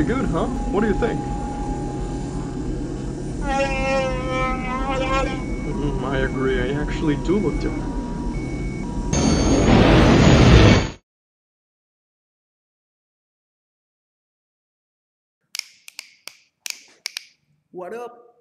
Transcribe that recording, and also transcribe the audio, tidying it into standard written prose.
good, huh? What do you think? I agree. I actually do look different. What up?